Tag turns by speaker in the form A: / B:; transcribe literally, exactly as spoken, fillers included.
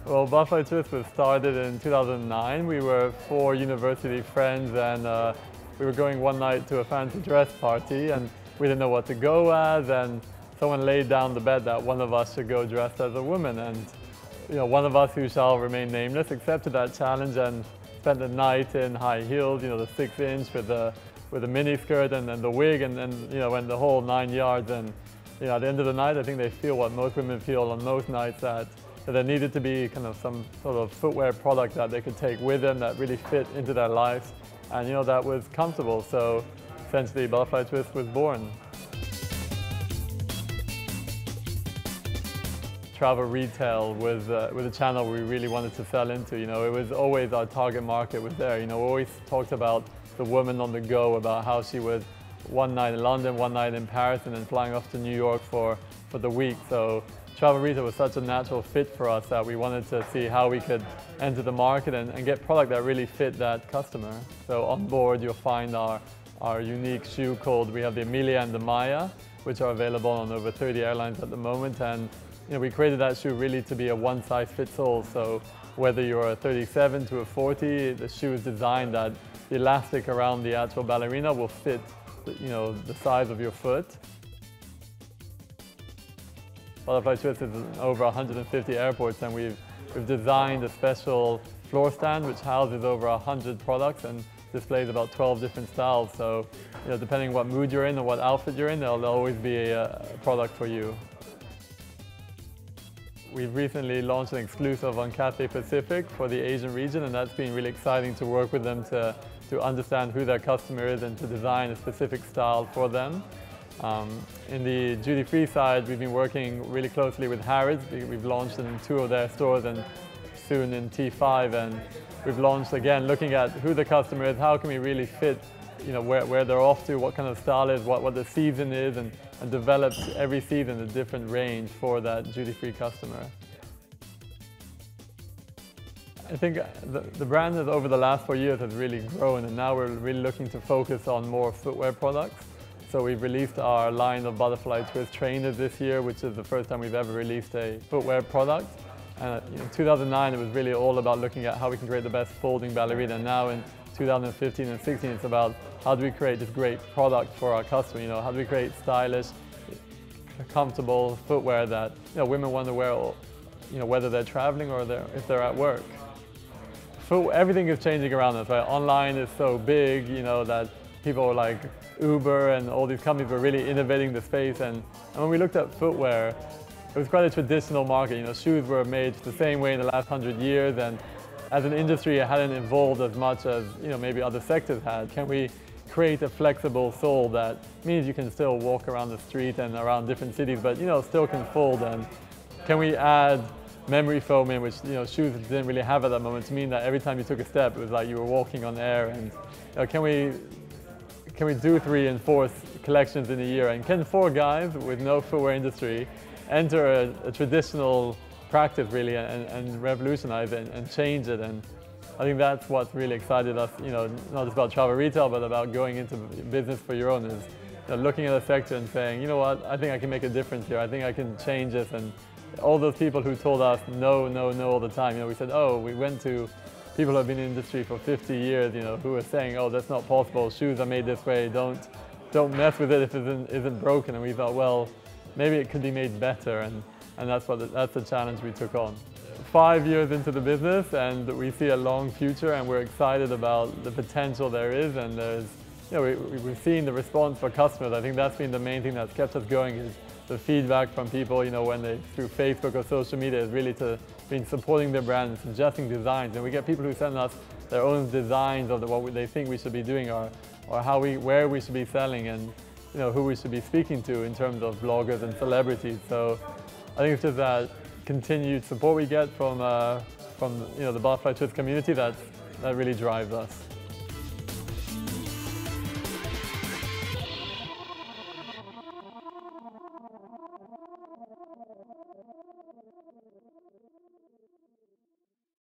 A: Well, Butterfly Twist was started in two thousand nine. We were four university friends, and uh, we were going one night to a fancy dress party, and we didn't know what to go as, and someone laid down the bet that one of us should go dressed as a woman. And you know, one of us, who shall remain nameless, accepted that challenge and spent the night in high heels, you know, the six inch with the with the mini skirt and, and the wig, and, and you know, and the whole nine yards. And you know, at the end of the night, I think they feel what most women feel on most nights, that, that there needed to be kind of some sort of footwear product that they could take with them that really fit into their lives, and you know, that was comfortable. So essentially, Butterfly Twist was born. Travel retail was, uh, was a channel we really wanted to sell into. You know, it was always our target market was there. You know, we always talked about the woman on the go, about how she was one night in London, one night in Paris, and then flying off to New York for, for the week. So travel retail was such a natural fit for us that we wanted to see how we could enter the market and, and get product that really fit that customer. So on board, you'll find our, our unique shoe called, we have the Amelia and the Maya, which are available on over thirty airlines at the moment. And you know, we created that shoe really to be a one-size-fits-all. So whether you're a thirty-seven to a forty, the shoe is designed that the elastic around the actual ballerina will fit, you know, the size of your foot. Butterfly Twist is in over one hundred fifty airports, and we've, we've designed a special floor stand which houses over one hundred products and displays about twelve different styles. So you know, depending what mood you're in or what outfit you're in, there'll always be a, a product for you. We've recently launched an exclusive on Cathay Pacific for the Asian region, and that's been really exciting to work with them to, to understand who their customer is and to design a specific style for them. Um, in the duty-free side, we've been working really closely with Harrods. We've launched in two of their stores and soon in T five, and we've launched again looking at who the customer is, how can we really fit, you know, where, where they're off to, what kind of style is, what, what the season is, and, and develop every season a different range for that duty-free customer. I think the, the brand has, over the last four years, has really grown, and now we're really looking to focus on more footwear products. So we've released our line of Butterfly Twist trainers this year, which is the first time we've ever released a footwear product. And in two thousand nine, it was really all about looking at how we can create the best folding ballerina. And now in two thousand fifteen and sixteen, it's about how do we create this great product for our customer. You know, how do we create stylish, comfortable footwear that you know, women want to wear, you know, whether they're traveling or they're, if they're at work. So everything is changing around us, right? Online is so big, you know, that people like Uber and all these companies were really innovating the space. And, and when we looked at footwear, it was quite a traditional market. You know, shoes were made the same way in the last hundred years, and as an industry, it hadn't evolved as much as you know maybe other sectors had. Can we create a flexible sole that means you can still walk around the street and around different cities, but you know still can fold? And can we add memory foam in, which you know shoes didn't really have at that moment, to mean that every time you took a step, it was like you were walking on air? And you know, can we can we do three and four collections in a year? And can four guys with no footwear industry enter a, a traditional practice really and, and revolutionize it and, and change it? And I think that's what's really excited us, you know, not just about travel retail, but about going into business for your own, is you know, looking at a sector and saying, you know what, I think I can make a difference here. I think I can change this. And all those people who told us no, no, no all the time, you know, we said, oh, we went to people who have been in the industry for fifty years, you know, who are saying, oh, that's not possible. Shoes are made this way. Don't, don't mess with it if it isn't, isn't broken. And we thought, well, maybe it could be made better, and, and that's, what the, that's the challenge we took on. Five years into the business, and we see a long future, and we're excited about the potential there is, and there's, you know, we, we've seen the response for customers. I think that's been the main thing that's kept us going, is the feedback from people, you know, when they, through Facebook or social media, is really to been supporting their brand and suggesting designs. And we get people who send us their own designs of the, what they think we should be doing, or, or how we, where we should be selling, and you know, who we should be speaking to in terms of bloggers and celebrities. So I think it's just that continued support we get from, uh, from you know, the Butterfly Twist community that, that really drives us.